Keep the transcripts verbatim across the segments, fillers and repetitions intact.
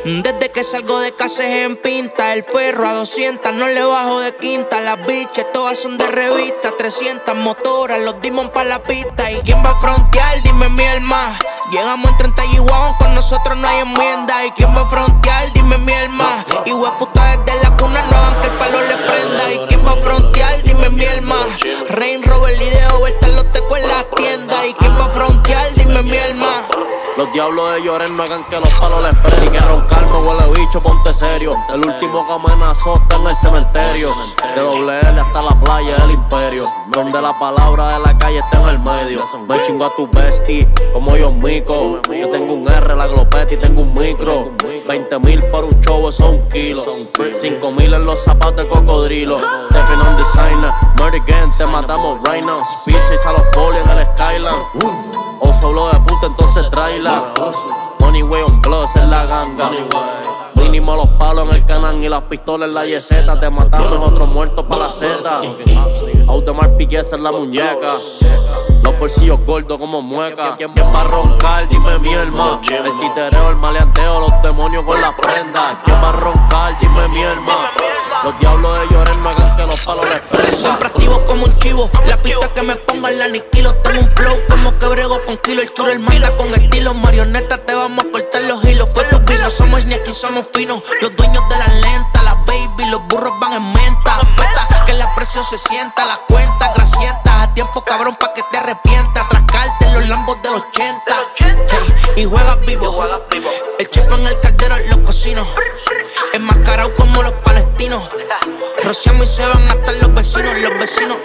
Desde que salgo de casa es en pinta. El ferro a doscientas, no le bajo de quinta. Las biches todas son de revista. trescientas motoras, los dimos pa' la pista. ¿Y quién va a frontear? Dime mi alma. Llegamos en treinta y guau, con nosotros no hay enmienda. ¿Y quién va a frontear? Dime mi alma. Y hueputa desde la cuna no hagan que el palo le prenda. ¿Y quién va a frontear? Dime mi alma. Rain Robert y de vuelta los tecos en las tiendas. ¿Y quién va a frontear? Dime mi alma. Los diablos de llorar no hagan que los palos les prenden. Que roncarme huele bicho, ponte serio. El último que amenazó está en el cementerio. De doble L hasta la playa del imperio, donde la palabra de la calle está en el medio. Me chingo a tu bestie, como yo mico. Yo tengo un R, la glopeta y tengo un micro. veinte mil por un show, eso es un kilo. cinco mil en los zapatos de cocodrilo. Stepping on designer, murder again, te matamos right now. Speeches a los poli en el Skyline. O solo de puta, entonces tráela. Money way on gloss en la ganga. Mínimo los palos en el canal y las pistolas en la yeseta. Te matamos otros muertos pa' la zeta. Audemars Piguet en la muñeca. Los bolsillos gordos como mueca. ¿Quién va a roncar? Dime mi hermano. El titereo, el maleanteo, los demonios con las prendas. ¿Quién va a roncar? Dime mi hermano. Los diablos de llorar no hagan que los palos les prendan. Siempre activo como un chivo. La pista que me ponga la aniquilo. Tengo un flow como que brego con kilo. El churro el manda con estilo. Marioneta te vamos a cortar los hilos. Fue tu bis, no somos ni aquí, somos finos. Los dueños de la lenta, las baby, los burros van en menta. Feta, que la presión se sienta. Las cuentas grasientas. A tiempo cabrón pa' que te arrepientas. Atracarte en los lambos del ochenta. Hey, y juegas vivo. El chip en el caldero los cocinos. Enmascarado como los palestinos. Rociamos y se van hasta los vecinos. Los vecinos,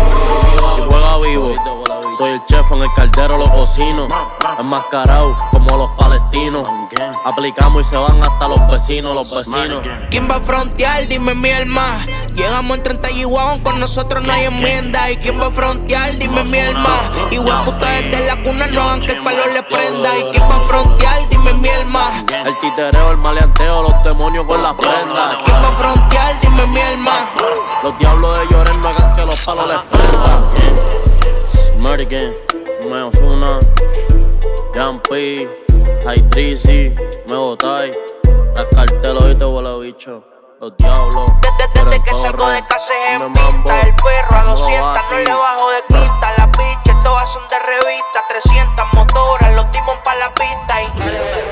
eh. Y juega vivo. Soy el chef en el caldero, los cocino. Enmascarado como los palestinos. Aplicamos y se van hasta los vecinos, los vecinos. ¿Quién va a frontear? Dime mi alma. Llegamos en treinta y guau, con nosotros no hay enmienda. ¿Y quién va a frontear? Dime mi alma. Y hueputa desde la cuna no hagan que el palo le prenda. ¿Y quién va a frontear? Dime mi alma. El titereo, el maleanteo, los demonios con las prendas. ¿Quién va a frontear? Dime mi alma. Los diablos de llorar no hagan que los palos les prendan. Murder again, me Ozuna, Jumpy, High Trizy, me botáis. Las cartelos y te huele bicho. Los diablos, desde que salgo de casa es en pinta. El perro a doscientas, no le bajo de quinta. Las biches todas son de revista. trescientas motoras, los dimos pa' la pista y